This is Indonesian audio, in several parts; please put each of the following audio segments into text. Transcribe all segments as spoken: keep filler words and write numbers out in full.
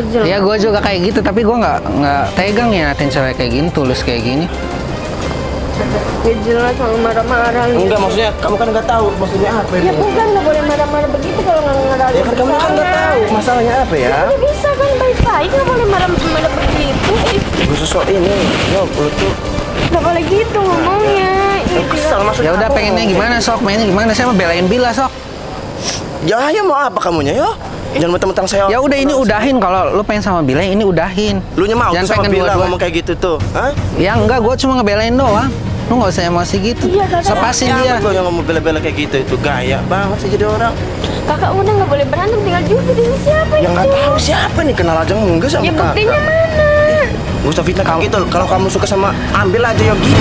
Ya gue juga kayak gitu, tapi gue nggak nggak tegang ya natin cewek kayak gini, tulus kayak gini. Ya jelas kalau marah-marah. Enggak, maksudnya kamu kan nggak tahu maksudnya apa ini. Ya bukan, nggak boleh marah-marah begitu kalau nggak ngerasa. Ya kan kamu kan nggak tahu masalahnya apa ya. Ya bisa kan baik-baik, nggak boleh marah-marah begitu. Gue sesuatu ini, yo lu tuh. Nggak boleh gitu ngomongnya. Kesel maksudnya. Ya udah pengennya gimana sok, mainnya gimana? Saya mau belain Bila sok. Ya ya mau apa kamunya yo? Jangan mentang-mentang saya. Ya udah ini udahin, kalau lu pengen sama Bila ini udahin. Lu nya mau jangan sama pengen Bila dua-dua. ngomong kayak gitu tuh. Hah? Ya enggak, gue cuma ngebelain doang. Lu nggak usah emosi gitu. Iya, kakak. Sepasin Ya, dia. lu yang ngomong bela-bela kayak gitu itu gaya banget sih jadi orang. Kakak udah nggak boleh berantem, tinggal jujur ini siapa Yang itu? nggak tahu siapa nih, kenal aja enggak sama Ya kakak. buktinya mana? Gak usah fitnah kayak gitu. Kalau kamu suka sama, ambil aja Yogi.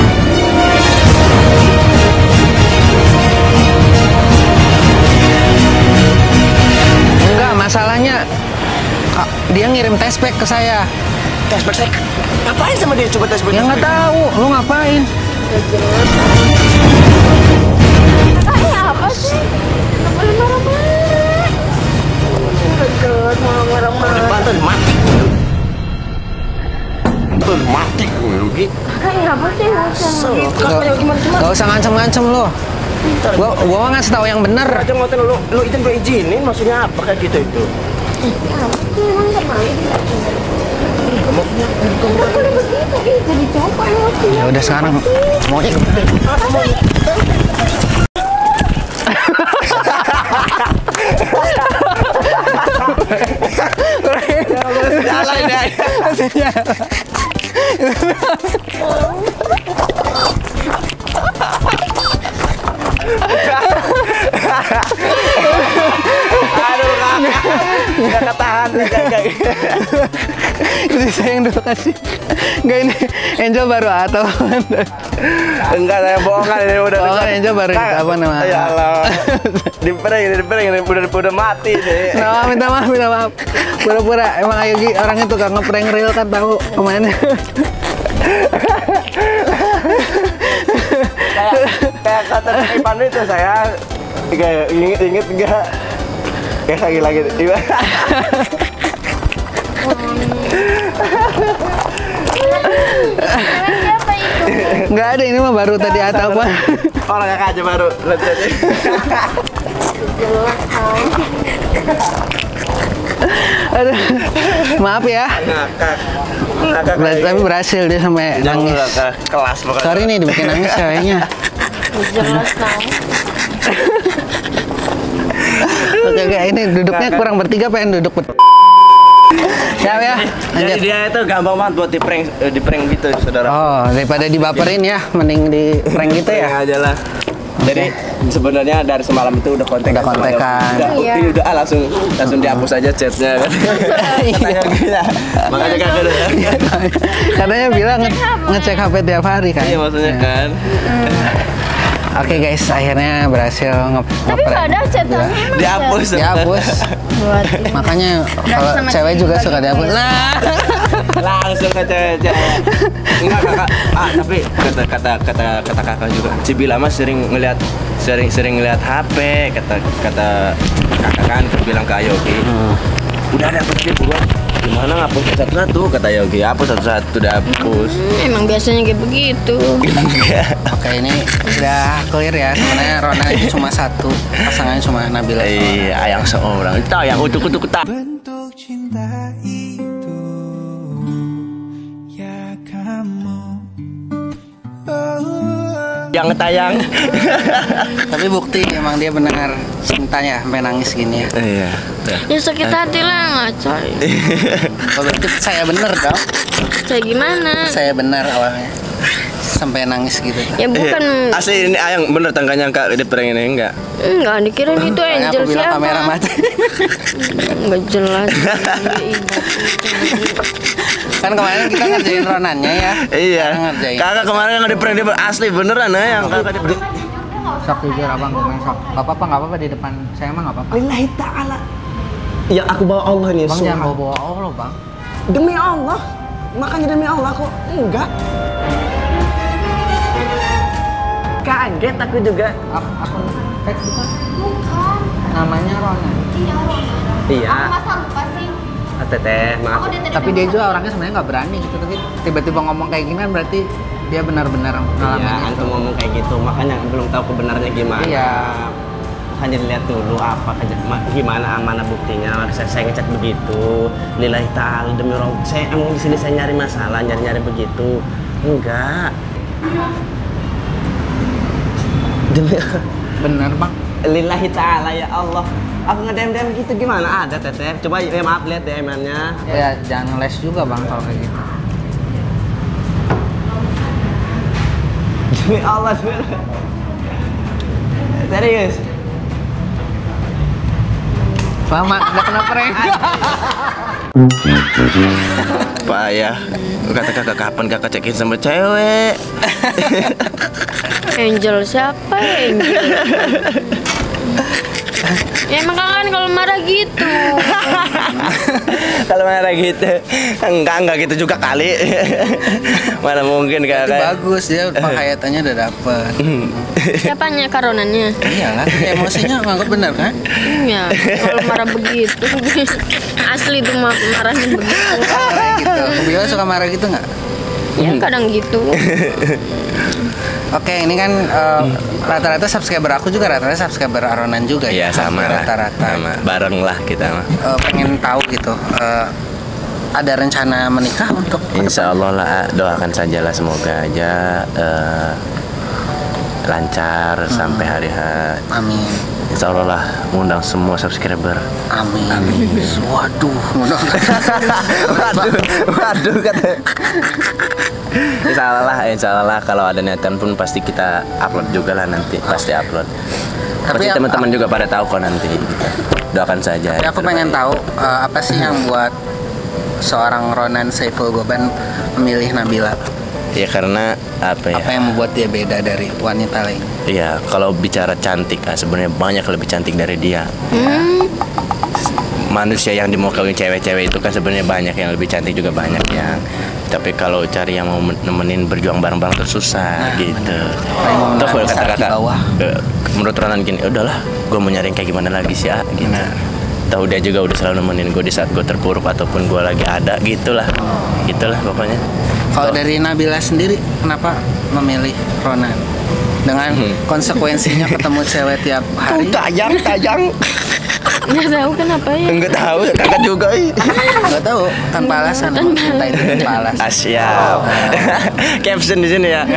Enggak, masalahnya Kak, dia ngirim tespek ke saya. Tespek saya. Ngapain sama dia coba tespek? Ya nggak tahu, lu ngapain? Kakaknya apa sih? Nggak boleh marah-marah. Nggak jelas malah marah-marah. Bantu mati. Tuh mati Yogi. Kakaknya apa sih? So, Gitu. kakaknya gimana gimana? Gak usah ngancem-ngancem lu. Gua gua mah ngasih tahu yang bener. Aja ngotot lu, lu itu gue izinin, maksudnya apa kayak gitu itu? Ya apa sih? Emang nggak mau dilakukan? Nggak boleh begitu. Ih, jadi coba emosinya. Ya udah sekarang maunya Salah ini. Aduh kakak, nggak ketahan kakak. Ini saya yang dulu kasih. Enggak ini Angel baru atau Enggak, saya bohongan ini udah. Oh, kan Angel baru apa namanya? Ya Allah. Dipering, dipering, ini udah udah mati nih. Nah, minta maaf, minta maaf. Pura-pura emang Ayogi orangnya tukang ngeprank real kan tahu kemana. Kayak kayak kata Ipan itu saya kayak inget inget enggak kayak lagi lagi Siapa itu? Enggak ada, ini mah baru tadi atau apa? orang kakak aja baru lihat jadi. Jelas kan. Aduh. Maaf ya. Ngakak ngakak Ber- Tapi berhasil dia sampai jangan nangis. ke kelas pokoknya. Sorry nih dibikin nangis ceweknya. Jelas kan. Oke, oke, ini duduknya kurang bertiga, pengen duduk ber... Siap ya, Jadi lanjut. dia itu gampang banget buat di prank eh, di prank gitu saudara. Oh, daripada dibaperin ya, mending di prank gitu ya. Prank aja lah. Jadi sebenarnya dari semalam itu udah kontak Udah kontekan. Udah, Iya. udah ah, langsung langsung dihapus aja chatnya kan. Katanya gila. Makanya kan ada ya. Katanya bilang nge ngecek H P tiap hari kan. Iya maksudnya Ya. kan. Oke guys, akhirnya berhasil nge Tapi nggak ada chatnya. Dihapus. Dihapus. Buat Makanya kalau sama cewek cewek juga juga suka gitu. dihapus. Nah. Langsung ke cewek-cewek. Enggak kakak. Ah tapi kata kata kata kata kakak juga. Si Bila mah sering ngelihat sering sering ngelihat H P kata kata kakak kan bilang ke Ayogi. Hmm. Udah ada apa sih buat gimana ngapus satu-satu kata Yogi. Hapus satu-satu udah hapus. Hmm, emang biasanya kayak begitu. Oke, ini udah clear ya. Sebenarnya Rona itu cuma satu, pasangannya cuma Nabila. Iya, yang seorang. Itu yang utuk-utuk tak. Bentuk cinta itu ya kamu. Oh, Yang tayang. Tapi bukti emang dia benar cinta ya, sampai nangis gini ya. Iya. Ya sakit hati lah ngaco. Oh, berarti saya bener dong. Saya gimana? Saya benar awalnya. Sampai nangis gitu. Ya bukan. Asli ini ayang bener tangganya kak di prank ini enggak? Enggak dikira itu Makanya Angel aku bilang siapa? kamera mati. Enggak jelas. Kan kemarin kita ngerjain Ronannya ya. Iya. Sekarang ngerjain. Kakak kemarin yang di prank dia asli beneran ayang kakak di prank. Sok jujur abang gue main sok. Gak apa-apa, gak apa-apa di depan saya mah gak apa-apa. Lillahi ta'ala. Ya aku bawa Allah nih. Bang jangan bawa-bawa Allah bang. Demi Allah. Makanya demi Allah aku enggak. Kaget aku juga. Ak- Akun fake bukan? Bukan. Namanya Ronan. Iya, Rona. Iya. Aku masa lupa sih? Teteh, maaf. Oh, dia tadi Tapi ngomong dia sama juga orangnya sebenarnya nggak berani gitu. Tapi tiba-tiba ngomong kayak gini kan berarti dia benar-benar ngalamin Iya, itu. antum ngomong kayak gitu, makanya belum tahu kebenarannya gimana. Iya. Hanya dilihat dulu apa keja- ma- gimana amanah buktinya. Saya, saya ngechat begitu. Lillahi ta'ala demi orang. Saya emang di sini saya nyari masalah, nyari-nyari begitu. Enggak. Demi Bener bang. lillahi ta'ala ya Allah. Aku nge-D M-D M gitu gimana? Ada teteh. Coba ya maaf lihat D M-nya. Ya jangan les juga bang kalau kayak gitu. Demi Allah, demi Allah. Serius. Lama nggak kena prank. Pak ya, kata kakak kapan kakak cekin sama cewek? Angel siapa ya Angel? Ya emang kan kalau marah gitu. Kalau marah gitu, enggak enggak gitu juga kali. Mana mungkin Itu kakak? bagus dia penghayatannya udah dapet. Siapanya karonannya? Iyalah, emosinya nganggap bener kan? Iya, kalau marah begitu. Asli tuh ma- marahnya begitu. Marah gitu. Bila suka marah gitu nggak? Ya kadang gitu. Oke, ini kan eh, rata-rata subscriber aku juga rata-rata subscriber Aronan juga Iya ya. sama Hampir lah, Rata-rata. sama bareng lah kita mah. Eh, pengen tahu gitu. eh, ada rencana menikah untuk Insya Allah lah, doakan sajalah semoga aja eh, lancar sampai hari H. Amin. Insya Allah lah, mengundang semua subscriber. Amin. Amin. Waduh, waduh, waduh kata. Insya Allah lah, insya Allah lah kalau ada niatan pun pasti kita upload juga lah nanti, pasti upload. Tapi Pasti aku- teman-teman juga pada tahu kok nanti. Doakan saja. Tapi aku pengen tahu eh, apa sih yang buat seorang Ronan Saiful Goban memilih Nabila? Ya karena apa ya? Apa yang membuat dia beda dari wanita lain? Iya, kalau bicara cantik, ah, sebenarnya banyak lebih cantik dari dia. Hmm, Manusia yang dimau kawin cewek-cewek itu kan sebenarnya banyak yang lebih cantik juga banyak yang. Tapi kalau cari yang mau nemenin berjuang bareng-bareng tuh susah gitu. Paling Terus kalau besar kata di kakak, bawah. eh, menurut Ronan gini, udahlah, gue mau nyari yang kayak gimana lagi sih, ah, gitu. Benar. Tahu dia juga udah selalu nemenin gue di saat gue terpuruk ataupun gue lagi ada, gitulah, gitulah pokoknya. Kalau Tuh. dari Nabila sendiri, kenapa memilih Ronan? Dengan Hmm. konsekuensinya ketemu cewek tiap hari? tajam, tajam. nggak tahu kenapa ya. Enggak tahu, kakak juga. ih. Nggak tahu, tanpa alasan. Cinta itu tanpa alasan. Ah, siap. Caption di sini ya.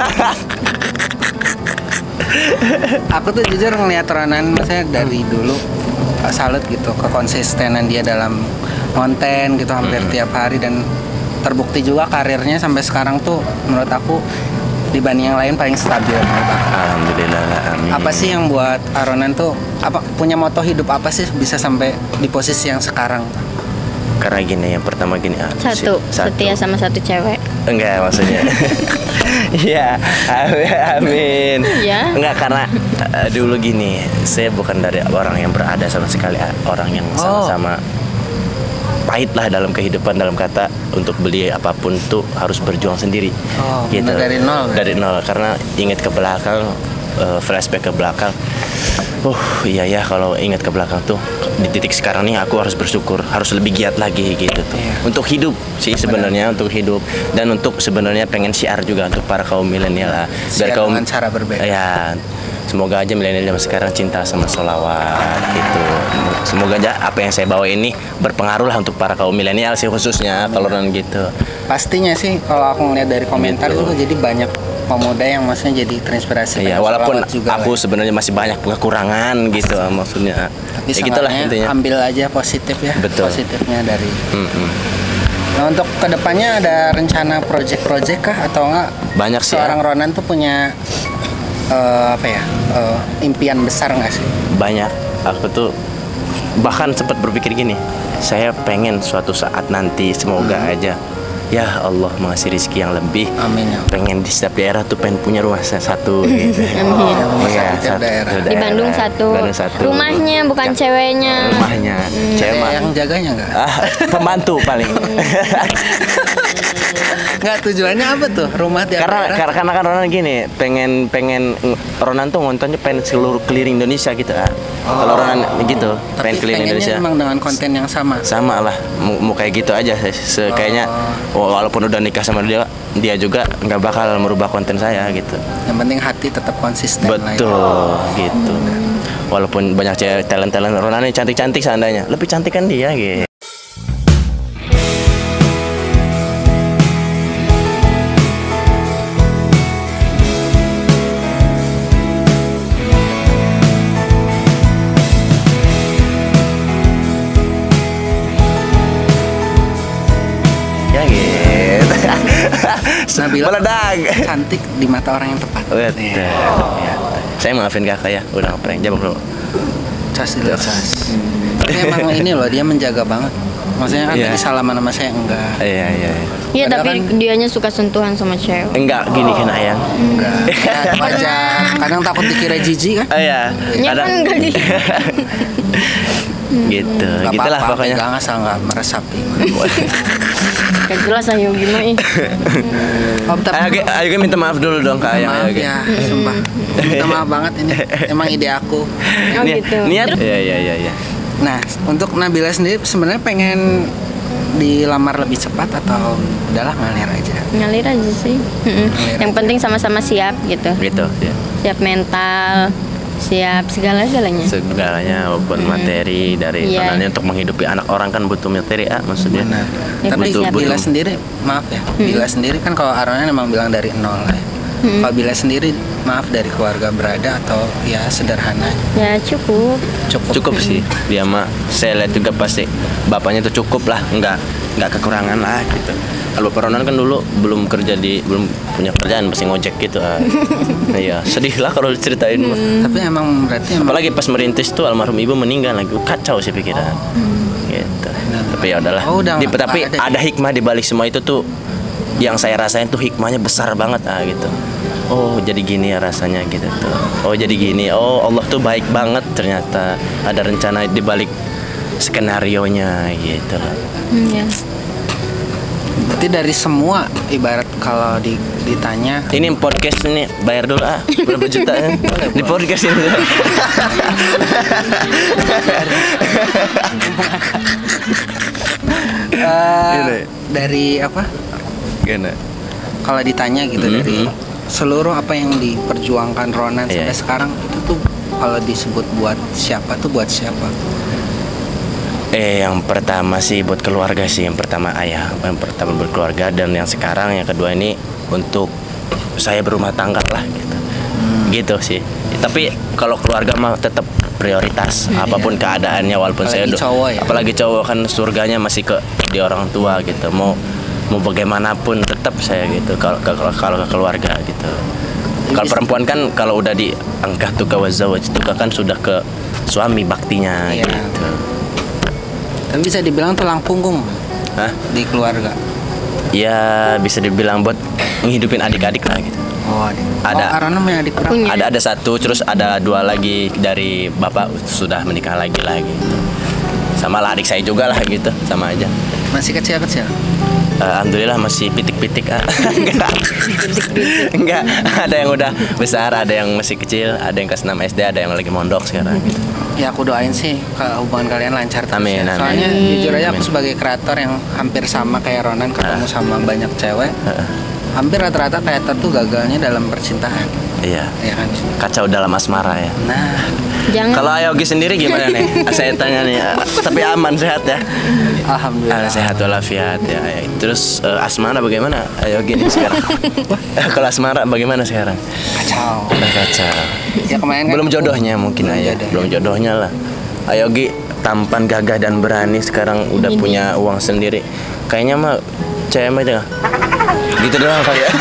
Aku tuh jujur ngeliat Ronan, maksudnya dari dulu uh, salut gitu kekonsistenan dia dalam konten gitu hampir Hmm. tiap hari, dan terbukti juga karirnya sampai sekarang tuh menurut aku dibanding yang lain paling stabil menurut aku. Alhamdulillah, amin. Apa sih yang buat Aronan tuh apa punya moto hidup apa sih bisa sampai di posisi yang sekarang? Karena gini, yang pertama gini, ah, Satu, si- setia sama satu cewek. Enggak maksudnya. Iya, amin, amin. Iya. Enggak karena eh, dulu gini, saya bukan dari orang yang berada sama sekali, ah, orang yang Oh. sama-sama pahit lah dalam kehidupan, dalam kata untuk beli apapun tuh harus berjuang sendiri. Oh, gitu. bener, dari nol, Dari nol karena ingat ke belakang, eh, flashback ke belakang. Oh iya ya, kalau ingat ke belakang tuh di titik sekarang nih aku harus bersyukur, harus lebih giat lagi gitu tuh. Iya. Untuk hidup sih sebenarnya, untuk hidup dan untuk sebenarnya pengen syiar juga untuk para kaum milenial lah. Syiar dengan cara berbeda. Ya, semoga aja milenial zaman sekarang cinta sama sholawat gitu. Semoga aja apa yang saya bawa ini berpengaruh lah untuk para kaum milenial sih khususnya kalau non gitu. Pastinya sih kalau aku ngeliat dari komentar Gitu. juga jadi banyak pemuda yang maksudnya jadi terinspirasi. Iya, pengen walaupun sholawat juga aku lah. sebenarnya masih banyak kekurangan gitu maksudnya. Tapi Ya gitulah seenggaknya intinya. ambil aja positif ya. Betul. Positifnya dari. Mm-mm. Nah, untuk kedepannya ada rencana project-project kah atau enggak? Banyak sih. Seorang Ya. Ronan tuh punya eh, apa ya eh, impian besar nggak sih? Banyak. Aku tuh bahkan sempat berpikir gini, saya pengen suatu saat nanti semoga Hmm. aja ya Allah mengasih rezeki yang lebih. Amin ya. Pengen di setiap daerah tuh pengen punya rumah satu gitu. Amin. Iya, Di setiap daerah. Di Bandung satu. Bandung satu. Rumahnya bukan Ya, ceweknya. Rumahnya. Cewek Ada mah- yang jaganya nggak? Ah, pembantu paling. Nggak, tujuannya apa tuh? Rumah tiap karena daerah? karena karena kan Ronan gini, pengen pengen Ronan tuh ngontonnya pengen seluruh keliling Indonesia gitu ah. Kalau Ronan gitu, Tapi pengen keliling pengennya Indonesia. emang dengan konten yang sama. Sama lah, mau, mau kayak gitu aja. Se- Kayaknya walaupun udah nikah sama dia, dia juga nggak bakal merubah konten saya gitu. Yang penting hati tetap konsisten lah ya. Betul, gitu. Walaupun banyak cewek talent-talent Ronan ini cantik-cantik seandainya, lebih cantik kan dia gitu. Ya gitu. Nabila Meledak. cantik di mata orang yang tepat. Betul. Iya. Ya. Saya maafin kakak ya, udah ngeprank. Jawab bro. Cas dulu, cas. Tapi emang ini loh, dia menjaga banget. Maksudnya kan Iya. tadi salaman sama saya enggak. Iya iya. iya. Iya, Padahal tapi kan- dianya suka sentuhan sama cewek. Enggak gini kan ayang. Enggak. Ya, wajar. Kadang takut dikira jijik kan. Oh iya. Ya Ada. kan enggak di. Gitu. Gak Gitulah apa-apa, pokoknya. pegang asal nggak meresapi. Gak jelas ayo gimana ih. Oh, tapi Ayo, Ge- ayo Ge, minta maaf dulu dong kak ayang. maaf Ayo, Ge. ya, sumpah. Minta maaf banget ini. Emang ide aku. Oh Ni- gitu. Niat. Iya iya iya iya. Nah, untuk Nabila sendiri sebenarnya pengen dilamar lebih cepat atau udahlah ngalir aja. Ngalir aja sih. Mm-mm. Ngalir Yang aja. penting sama-sama siap gitu. Gitu. Ya. Siap mental, siap segala-galanya. Segalanya walaupun materi dari Iya. Ronalnya untuk menghidupi anak orang kan butuh materi ah maksudnya. Benar. Ya, Tapi siap. Bila Butuh. sendiri, maaf ya, Bila sendiri kan kalau Aronan emang bilang dari nol lah ya. Kalau Bila sendiri, maaf dari keluarga berada atau ya sederhana, Ya cukup. cukup. Cukup sih dia mah. Saya lihat juga pasti bapaknya tuh cukup lah, nggak nggak kekurangan lah gitu. Kalau Bapak Ronan kan dulu belum kerja di belum punya kerjaan masih ngojek gitu. ah. Iya sedih lah kalau diceritain mah. Tapi emang berarti emang Apalagi pas merintis tuh almarhum ibu meninggal lagi kacau sih pikiran. Gitu. Tapi ya udahlah. Oh, udah Di- nggak tapi ada. ada hikmah di balik semua itu tuh yang saya rasain tuh hikmahnya besar banget ah gitu. Oh jadi gini ya rasanya gitu tuh. Oh jadi gini. Oh Allah tuh baik banget ternyata ada rencana di balik skenario nya gitu loh. Hmm, ya. berarti dari semua ibarat kalau di, ditanya Ini podcast ini bayar dulu ah berapa juta ya? Di podcast ini. eh, Gini. dari apa? Gimana? Kalau ditanya gitu Mhm. dari seluruh apa yang diperjuangkan Ronan Iya. sampai sekarang itu tuh kalau disebut buat siapa tuh buat siapa? Eh yang pertama sih buat keluarga sih, yang pertama ayah, yang pertama buat keluarga, dan yang sekarang yang kedua ini untuk saya berumah tangga lah gitu. Gitu sih. Tapi kalau keluarga mah tetap prioritas apapun keadaannya walaupun saya Apalagi udah- cowok ya. apalagi cowok kan surganya masih ke di orang tua gitu. Mau mau bagaimanapun tetap saya gitu kalau kalau kalau ke keluarga gitu. Kalau perempuan kan kalau udah diangkat tuh ke wazawaj itu kan sudah ke suami baktinya Iya. gitu. Tapi bisa dibilang tulang punggung Hah? di keluarga. Ya bisa dibilang buat menghidupin adik-adik lah gitu. Oh, Ada. Oh, Aronan punya adik berapa? Punya. Ada ada satu, terus ada dua lagi dari bapak sudah menikah lagi lah gitu. Sama lah adik saya juga lah gitu, sama aja. Masih kecil-kecil. Eh, Alhamdulillah masih pitik-pitik ah. Enggak. Enggak, ada yang udah besar, ada yang masih kecil, ada yang kelas enam S D, ada yang lagi mondok sekarang gitu. Ya aku doain sih ke hubungan kalian lancar terus. Amin, ya. amin. Soalnya jujur aja aku Amin. sebagai kreator yang hampir sama kayak Ronan ketemu Ah. sama banyak cewek. Heeh. Hampir rata-rata kreator tuh gagalnya dalam percintaan. Iya. Ya kan? Kacau dalam asmara ya. Nah, Jangan. Kalau Ayogi sendiri gimana nih? Saya tanya nih, eh, tapi aman sehat ya? alhamdulillah. Ah, sehat walafiat ya. ya. Terus eh, asmara bagaimana? Ayogi nih sekarang. Eh, Kalau asmara bagaimana sekarang? Kacau. Udah kacau. Ya kemarin kan Belum jodohnya mungkin Belum aja. jodoh. Belum jodohnya lah. Ayogi tampan, gagah dan berani, sekarang udah punya uang sendiri. Kayaknya mah cewek mah itu gitu doang kali ya.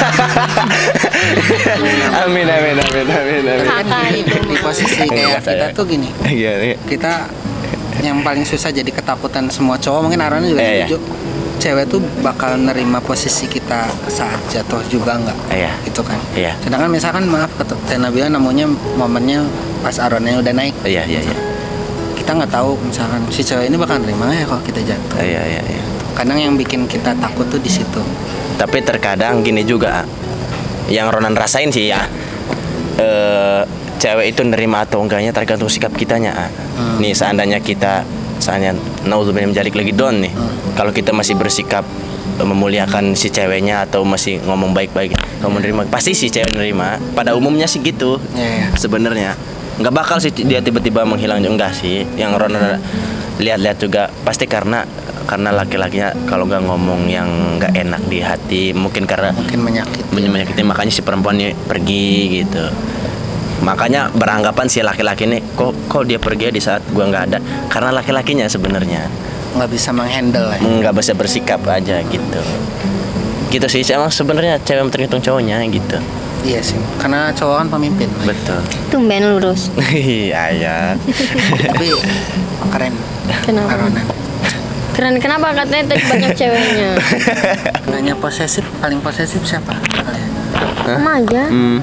Amin amin amin amin amin. Kakak itu. di posisi kayak Enggak, kita saya. tuh gini. Iya, iya. Kita yang paling susah jadi ketakutan semua cowok, mungkin Aronan juga Eh, setuju. Cewek tuh bakal nerima posisi kita saat jatuh juga nggak? Iya. Itu kan. Iya. Sedangkan misalkan maaf kata Tena bilang namanya momennya pas Aronnya udah naik. Iya iya iya. Kita nggak tahu misalkan si cewek ini bakal nerima nggak ya kalau kita jatuh. Iya iya iya. Kadang yang bikin kita takut tuh di situ. Tapi terkadang gini juga, yang Ronan rasain sih ya, eh, cewek itu nerima atau enggaknya tergantung sikap kitanya. Ah. Hmm. Nih seandainya kita, seandainya naudzubillah menjalik lagi don nih, Hmm. kalau kita masih bersikap memuliakan si ceweknya atau masih ngomong baik-baik, kamu nerima, pasti si cewek nerima. Pada umumnya sih gitu. Iya, iya. Sebenarnya nggak bakal sih dia tiba-tiba menghilang, enggak sih. Yang Ron lihat-lihat juga pasti karena karena laki-lakinya kalau nggak ngomong yang nggak enak di hati, mungkin karena Mungkin menyakiti. menyakiti, makanya si perempuan ini pergi gitu. Makanya beranggapan si laki-laki ini kok kok dia pergi di saat gua nggak ada, karena laki-lakinya sebenarnya Nggak bisa menghandle ya. nggak bisa bersikap aja gitu. Gitu sih, emang sebenarnya cewek tergantung cowoknya gitu. Iya sih, karena cowok kan pemimpin. Betul. Tumben lurus. Iya ya. Tapi keren. Kenapa? Aronan. Keren, kenapa katanya tadi banyak ceweknya? Nanya posesif, paling posesif siapa? Kalian? Sama aja. Hmm.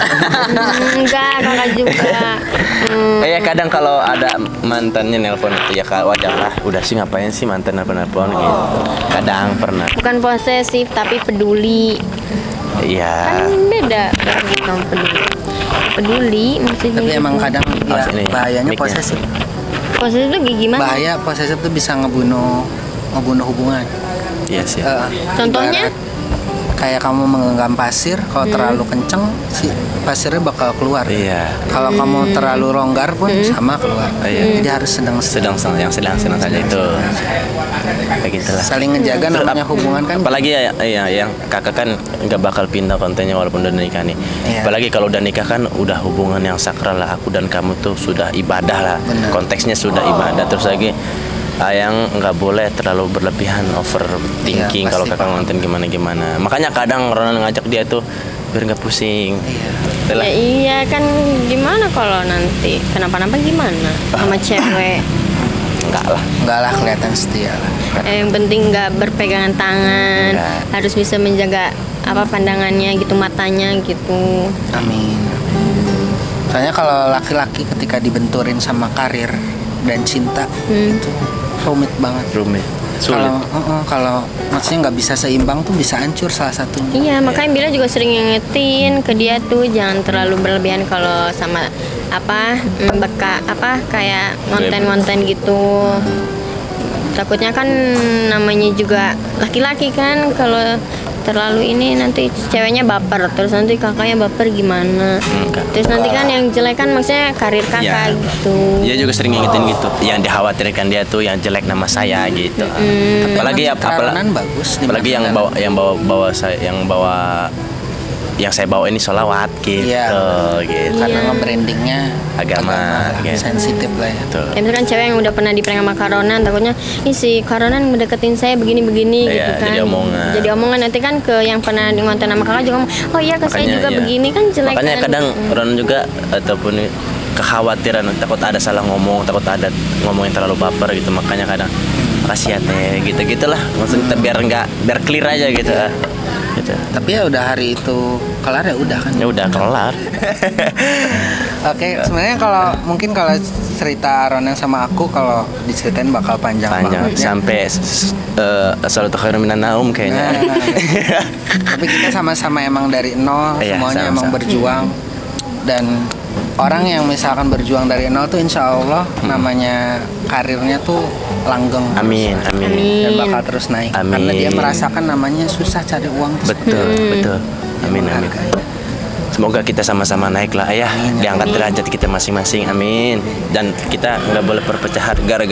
Hmm, enggak, kakak juga. Hmm. Kayak kadang kalau ada mantannya nelpon itu ya kak wajar lah. Udah sih ngapain sih mantan nelpon-nelpon gitu. Kadang pernah. Bukan posesif tapi peduli. Iya. Kan beda gitu peduli. Peduli maksudnya. Tapi gitu. emang kadang ya, Oh, sini, bahayanya mic-nya. posesif. posesif itu kayak gimana? Bahaya posesif tuh bisa ngebunuh ngebunuh hubungan. Iya sih. Eh, Contohnya? ibarat kayak kamu menggenggam pasir, kalau terlalu kenceng si pasirnya bakal keluar. Iya. Kalau kamu terlalu longgar pun sama keluar. Iya. Jadi harus sedang-sedang. Sedang yang sedang sedang saja itu. Kayak gitulah. Saling ngejaga Terus namanya ap- hubungan kan. Apalagi ya, ya yang kakak kan nggak bakal pindah kontennya walaupun udah nikah nih. Iya. Apalagi kalau udah nikah kan udah hubungan yang sakral lah. Aku dan kamu tuh sudah ibadah lah. Benar. Konteksnya sudah ibadah. Terus lagi ah, yang nggak boleh terlalu berlebihan overthinking Iya, kalau pasti kakak paham. ngonten gimana gimana. Makanya kadang Ronan ngajak dia tuh biar nggak pusing. Iya. Itulah. Ya iya kan gimana kalau nanti kenapa-napa gimana sama cewek? Enggak lah. Enggak lah, kelihatan setia lah. Eh, yang penting nggak berpegangan tangan, Nggak. harus bisa menjaga apa pandangannya gitu, matanya gitu. Amin. Soalnya kalau laki-laki ketika dibenturin sama karir dan cinta Hmm. itu rumit banget. Rumit. Sulit. Kalau uh-uh, kalau maksudnya nggak bisa seimbang tuh bisa hancur salah satunya. Iya, makanya Bila juga sering ngingetin ke dia tuh jangan terlalu berlebihan kalau sama apa mm, beka apa kayak konten-konten gitu. Takutnya kan namanya juga laki-laki kan kalau terlalu ini nanti ceweknya baper, terus nanti kakaknya baper gimana? Enggak. Terus nanti kan yang jelek kan maksudnya karir kakak Iya. gitu. Dia juga sering ngingetin gitu. Yang dikhawatirkan dia tuh yang jelek nama saya gitu. Tapi Apalagi ya emang Citra apalagi Ronan bagus di apalagi mata yang dalam. bawa yang bawa bawa saya yang bawa yang saya bawa ini sholawat gitu, Iya. gitu. Karena nge-brandingnya Agama, lah, gitu. sensitif lah ya. Tuh. Kayak misalkan cewek yang udah pernah di prank sama Karonan, takutnya ih si Karonan mendeketin saya begini-begini Iya, gitu kan. jadi omongan. Jadi omongan nanti kan ke yang pernah ngonten sama kakak juga ngomong, oh iya ke saya juga iya. begini kan jelek Makanya kan. kadang Mm. orang juga ataupun kekhawatiran takut ada salah ngomong, takut ada ngomong yang terlalu baper gitu. Makanya kadang makasih ya teh gitu gitulah. Maksudnya biar enggak biar clear aja gitu. ah. Gitu. Tapi ya udah hari itu kelar ya udah kan. Ya udah kelar. Oke, sebenarnya kalau mungkin kalau cerita Ronan sama aku kalau diceritain bakal panjang, Panjang banget ya. sampai s- s- eh, salatu khairun minan naum kayaknya. Nah, tapi kita sama-sama emang dari nol, Iya, semuanya emang sama-sama. berjuang. Dan orang yang misalkan berjuang dari nol tuh insya Allah namanya karirnya tuh langgeng. Amin, amin. Amin. Dan bakal terus naik. Amin. Karena dia merasakan namanya susah cari uang. tuh Betul, betul. Amin, amin. Semoga kita sama-sama naik lah ayah, Amin, diangkat derajat kita masing-masing, amin. Dan kita nggak boleh perpecahan gara-gara